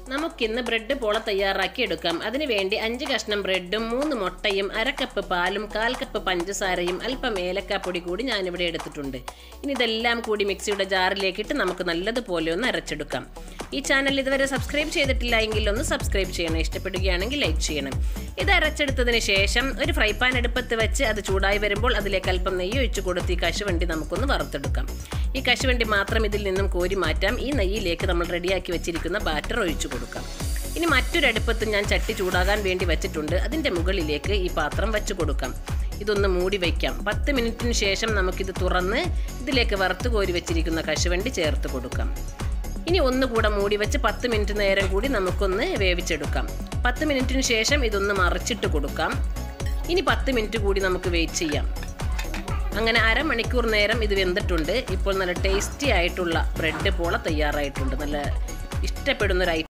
നമുക്കിന്ന് ബ്രെഡ് പോള തയ്യാറാക്കി എടുക്കാം. അതിനുവേണ്ടി 5 കഷ്ണം ബ്രെഡും 3 മുട്ടയും 1/2 കപ്പ് പാലും 1/4 കപ്പ് പഞ്ചസാരയും അല്പം ഏലക്കാപ്പൊടി കൂടി ഞാനിവിടെ എടുത്തിട്ടുണ്ട്. ഇനി ഇതെല്ലാം കൂടി മിക്സിയുടെ ജാറിലേക്കിട്ട് നമുക്ക് നല്ലതുപോലെ ഒന്ന് അരച്ചെടുക്കാം. ഈ ചാനൽ ഇതുവരെ സബ്സ്ക്രൈബ് ചെയ്തിട്ടില്ല എങ്കിൽ ഒന്ന് സബ്സ്ക്രൈബ് ചെയ്യണം. ഇഷ്ടപ്പെടുകയാണെങ്കിൽ ലൈക്ക് ചെയ്യണം. ഇത് അരച്ചെടുത്തതിന് ശേഷം ഒരു ഫ്രൈ പാൻ അടുപ്പത്ത് വെച്ച് അത് ചൂടായി വരുമ്പോൾ അതിലേക്ക് അല്പം നെയ്യ് ഒഴിച്ച് കൊടുത്ത് ഈ കശുവണ്ടി നമുക്കൊന്ന് വറുത്തെടുക്കാം. ഈ കശുവണ്ടി മാത്രം ഇതിൽ നിന്നും കോരി മാറ്റാം. ഈ നെയ്യിലേക്ക് നമ്മൾ റെഡിയാക്കി വെച്ചിരിക്കുന്ന ബാറ്റർ ഒഴിച്ചു കൊടുക്കാം. ഇനി മറ്റൊരു അടുപ്പത്ത് ഞാൻ ചട്ടി ചൂടാകാൻ വേണ്ടി വെച്ചിട്ടുണ്ട്. അതിൻ്റെ മുകളിലേക്ക് ഈ പാത്രം വെച്ച് കൊടുക്കാം. ഇതൊന്ന് മൂടി വയ്ക്കാം. 10 മിനിറ്റിന് ശേഷം നമുക്കിത് തുറന്ന് ഇതിലേക്ക് വറുത്ത് കോരി വെച്ചിരിക്കുന്ന കശുവണ്ടി ചേർത്ത് കൊടുക്കാം. ഇനി ഒന്നുകൂടെ മൂടി വെച്ച് 10 മിനിറ്റ് നേരം കൂടി നമുക്കൊന്ന് വേവിച്ചെടുക്കാം. 10 മിനിറ്റിന് ശേഷം ഇതൊന്ന് മറിച്ചിട്ട് കൊടുക്കാം. ഇനി 10 മിനിറ്റ് കൂടി നമുക്ക് വെയിറ്റ് ചെയ്യാം. അങ്ങനെ അരമണിക്കൂർ നേരം ഇത് വെന്തിട്ടുണ്ട്. ഇപ്പോൾ നല്ല ടേസ്റ്റി ആയിട്ടുള്ള ബ്രെഡ് പോള തയ്യാറായിട്ടുണ്ട്. നല്ല ഇഷ്ടപ്പെടുന്നൊരു